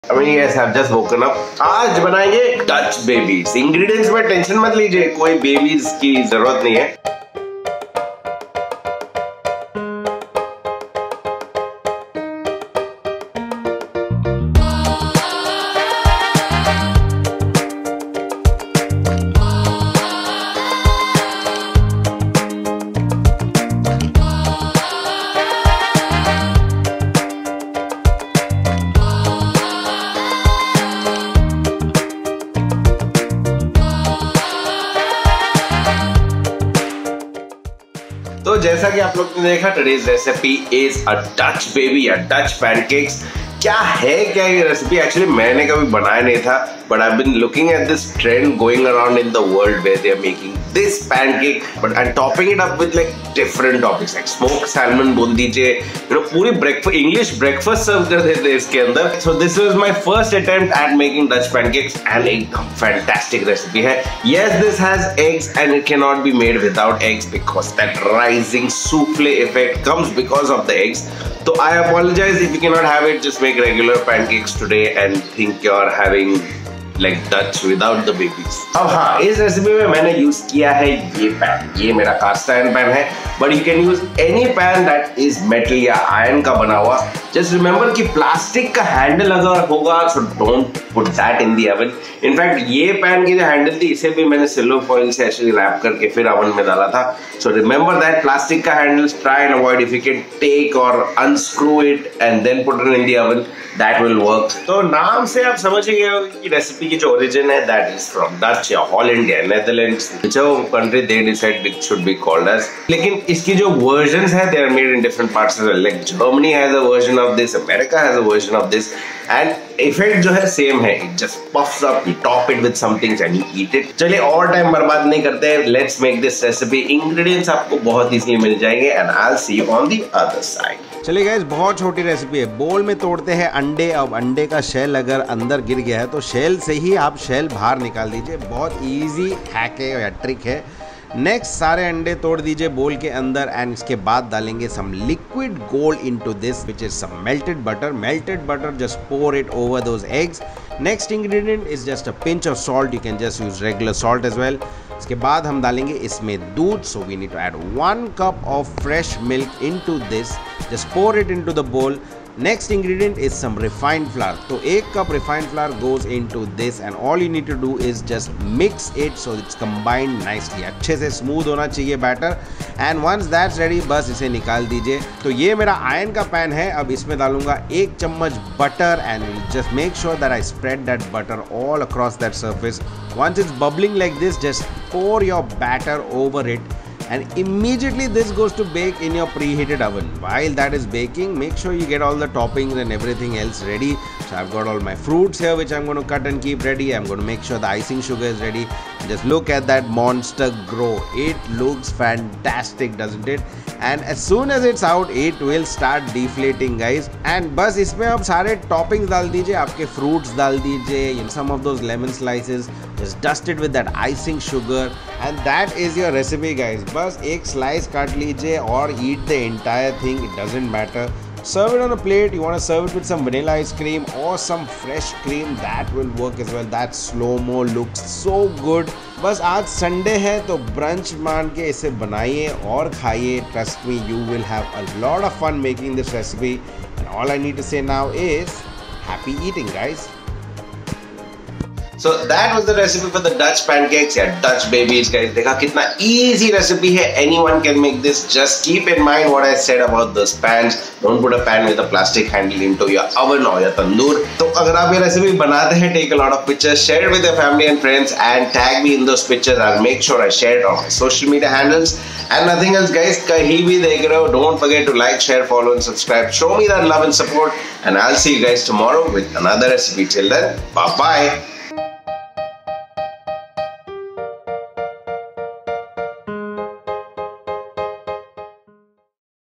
I mean, yes, I've just woken up. आज बनाएंगे Dutch babies. Ingredients में tension मत लीजिए, कोई बेबीज की जरूरत नहीं है। तो जैसा कि आप लोग ने देखा, today's recipe is a Dutch baby या डच पैनकेक्स। क्या ये रेसिपी? एक्चुअली मैंने कभी बनाया नहीं था, but I've been looking at this trend going around in the world where they are making this pancake and topping it up with like different toppings like smoked salmon बोल दीजिए, पूरी breakfast English breakfast सर्व कर देते हैं इसके अंदर। So this was my first attempt at making Dutch pancakes and एक fantastic recipe है। Yes, this has eggs and it cannot be made without eggs because that rising souffle effect comes because of the eggs. So I apologize if you cannot have it. Just make regular pancakes today and think you're having like Dutch without the babies. अब हाँ, इस recipe में मैंने use किया है ये pan. ये मेरा कास्ट आयरन पैन है, but you can use any pan that is metal या आयरन का बना हुआ। जस्ट रिमेंबर कि प्लास्टिक का हैंडल अगर होगा so don't put that in the oven. In fact ये पैन की जो हैंडल थी इसे भी मैंने सिल्वर फॉइल से एक्चुअली रैप करके फिर ओवन में डाला था। सो रिमेंबर दैट प्लास्टिक का handle try and avoid. If you can take और unscrew it and then put it in the oven, that will work. तो नाम से आप समझ गए हो कि रेसिपी की जो ओरिजिन है दैट इज फ्रॉम डच या हॉलैंड या Netherlands, whichever country they decide it should be called as। लेकिन इसकी जो वर्जन्स है they are made in different parts as well। Like Germany has a version of this, America has a version of this, and effect जो है same है। It just puffs up, you top it with some things and you eat it। चलिए और time बर्बाद नहीं करते हैं, let's make this recipe। Ingredients आपको बहुत इजीली मिल जाएंगे and I'll see you on the other side। चलिए गाइस, बहुत छोटी रेसिपी है। बोल में तोड़ते हैं अंडे। अब अंडे का शेल अगर अंदर गिर गया है तो शेल से ही आप शेल बाहर निकाल दीजिए। बहुत इजी हैक है या ट्रिक है। नेक्स्ट सारे अंडे तोड़ दीजिए बोल के अंदर एंड इसके बाद डालेंगे some liquid gold into this which is some melted butter. Melted butter just pour it over those eggs. Next ingredient is just a pinch of salt. You can just use regular salt as well. इसके बाद हम डालेंगे इसमें दूध। So we need to add 1 cup of fresh milk into this. Just pour it into the bowl. Next ingredient is some refined flour. तो 1 cup refined flour goes into this and all you need to do is just mix it so it's combined nicely। अच्छे से smooth होना चाहिए batter and once that's ready बस इसे निकाल दीजिए। तो ये मेरा आयरन का पैन है। अब इसमें डालूंगा 1 चम्मच butter and just make sure that I spread that butter all across that surface। Once it's bubbling like this, just pour your batter over it and immediately this goes to bake in your preheated oven। While that is baking, make sure you get all the toppings and everything else ready। So I've got all my fruits here which I'm going to cut and keep ready। I'm going to make sure the icing sugar is ready। Just look at that monster grow। It looks fantastic, doesn't it? And as soon as it's out, it will start deflating guys। And बस इसमें अब सारे toppings डाल दीजिए, आपके fruits डाल दीजिए, some of those lemon slices। Just dust it with that icing sugar and that is your recipe guys। बस एक slice काट लीजिए और eat the entire thing, it doesn't matter। Serve it on a plate। You want to serve it with some vanilla ice cream or some fresh cream, that will work as well। That slow-mo looks so good। बस आज Sunday है तो brunch मान के इसे बनाइए और खाइए। Trust me, you will have a lot of fun making this recipe and all I need to say now is happy eating guys। So that was the recipe for the Dutch pancakes या Dutch babies guys। देखा कितना easy recipe है। Anyone can make this। Just keep in mind what I said about those pans। Don't put a pan with a plastic handle into your oven or your tandoor। तो अगर आप ये recipe बनाते हैं, take a lot of pictures, share it with your family and friends and tag me in those pictures। I'll make sure I share it on my social media handles and nothing else guys। कहीं भी देख रहे हो, don't forget to like, share, follow and subscribe। Show me that love and support and I'll see you guys tomorrow with another recipe। Till then, bye bye।